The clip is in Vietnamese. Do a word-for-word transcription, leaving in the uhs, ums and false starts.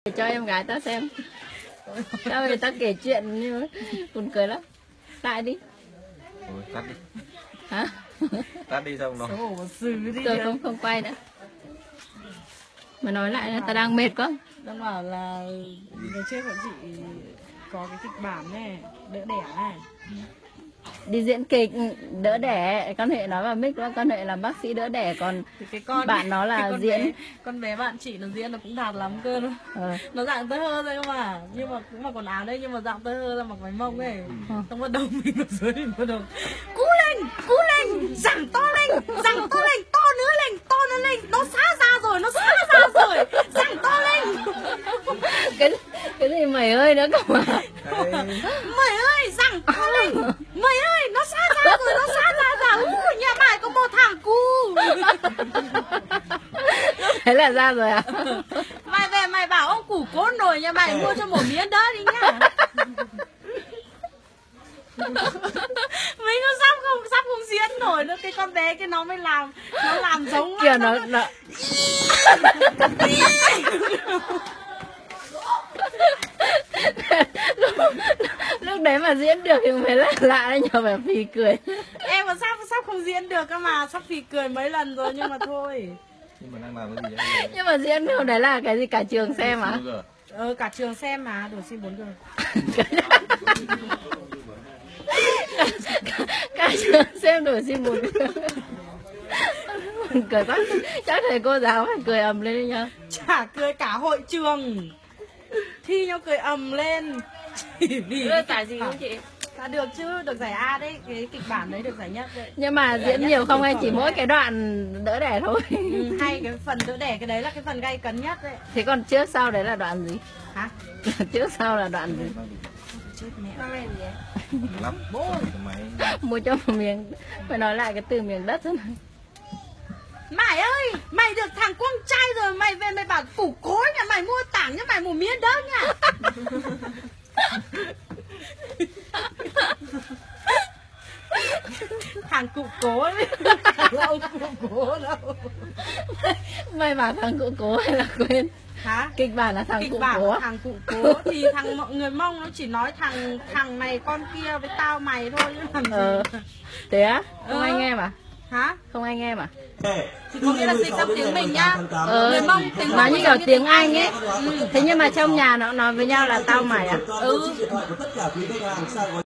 Để cho em gái tao xem. Tao người ta kể chuyện nhưng mà buồn cười lắm. Lại đi. Ôi, tắt đi. Hả? Tắt đi xong nó. Tôi không không quay nữa. Mà nói lại là tao đang mệt quá. Đang bảo là ngày trước bọn chị có cái kịch bản này, đỡ đẻ này. Đi diễn kịch đỡ đẻ, con Huệ nói vào mic đó, con Huệ là bác sĩ đỡ đẻ, còn Thì cái con bạn nó là con diễn bé, con bé bạn chị nó diễn nó cũng đạt lắm cơ luôn. ờ. Nó dạng tơ hơ thôi mà, nhưng mà cũng mặc quần áo đây nhưng mà dạng tơ hơ là mặc váy mông ấy. Ừ. Xong bắt đầu mình ở dưới mình bắt đầu cú lên, cú lên, giằng to lên, giằng to lên, to nữa lên, to nữa lên, nó xá ra rồi, nó xá ra rồi, giằng to lên. cái cái gì mày ơi nữa cơ mà. Mày ơi, giằng to lên, mày ơi, nó xá ra rồi, nó xá ra rồi, uh, nhà mày có một thằng cu. Thế là ra rồi à? Mày về mày bảo ông củ cốt nồi nhà mày mua cho một miếng đó đi nhá. Mấy nó sắp không sắp không diễn nổi nữa, cái con bé cái nó mới làm nó làm giống Kiểu nó, nó... lúc, lúc đấy mà diễn được thì mới là lạ đấy nhờ, phải phì cười. Em mà sắp sắp không diễn được cơ mà, sắp phì cười mấy lần rồi nhưng mà thôi. Nhưng mà đang làm cái gì vậy? Nhưng mà diễn đâu đấy là cái gì cả trường xem à? Ờ, cả trường xem mà, đồ xin bốn g. cả, cả trường xem đổi xin một cười quá, chắc thầy cô giáo phải cười ầm lên đi nhá. Chả cười cả hội trường, thi nhau cười ầm lên. Chỉ vì Đưa giải gì không chị? Đã được chứ, được giải A đấy, cái kịch bản đấy được giải nhất đấy. Nhưng mà Giải diễn nhất nhiều không hay của chỉ đấy. mỗi cái đoạn đỡ đẻ thôi? Ừ, hay cái phần đỡ đẻ, cái đấy là cái phần gay cấn nhất đấy. Thế còn trước sau đấy là đoạn gì? Hả? Trước sau là đoạn gì? Chết mẹ. Nó lên gì vậy? Lắm. Bố. Mua cho một miếng, phải nói lại cái từ miếng đất thôi. Mày ơi, mày được thằng con trai rồi, mày về mày bảo củ cối nhà mày mua tảng cho mày một miếng đó nha. Thằng cụ cố đấy. Đâu cụ cố đâu. Mày bảo thằng cụ cố hay là quên? Hả? Kịch bản là thằng Kịch cụ bản cố. là thằng cụ cố thì thằng mọi người Mông nó chỉ nói thằng thằng này con kia với tao mày thôi chứ làm gì. Ờ. Thế á? Không ờ. ai nghe mà? Hả? Không ai nghe mà? Thì có nghĩa là dịch trong tiếng mình nhá. Ờ, người Mông tiếng nói Mông như kiểu tiếng Anh ấy. Ừ. Thế nhưng mà trong nhà nó nói với nhau là tao mày à? Ừ.